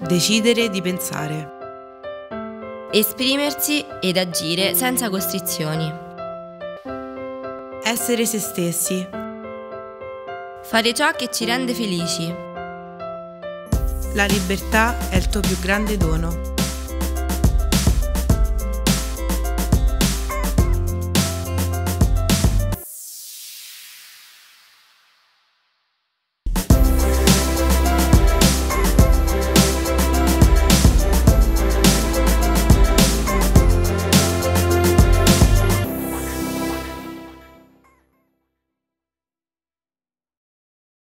Decidere di pensare. Esprimersi ed agire senza costrizioni. Essere se stessi. Fare ciò che ci rende felici. La libertà è il tuo più grande dono.